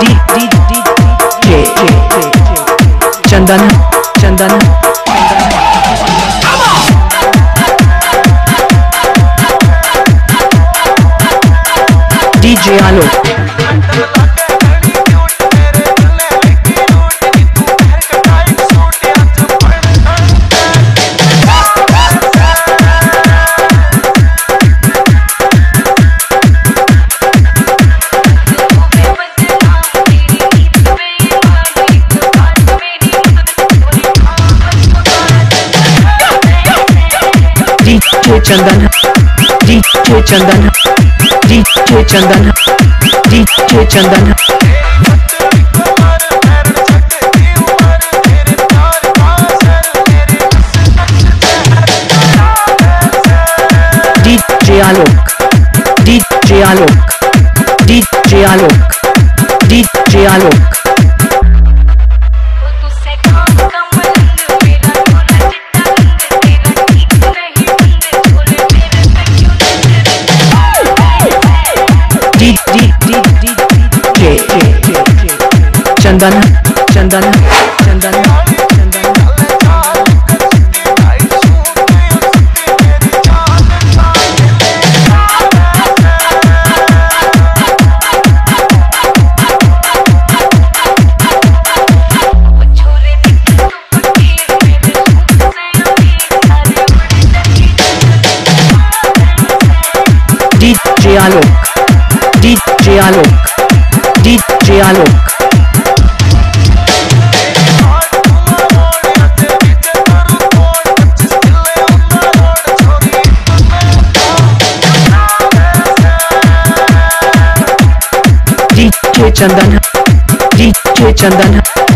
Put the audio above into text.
Chandan Chandan DJ Alok Chandan DJ Chandan DJ Chandan DJ Chandan DJ Alok DJ Alok DJ Alok DJ Alok Chandan Chandan Chandan DJ Alok DJ Alok DJ Alok DJ Chandan DJ Chandan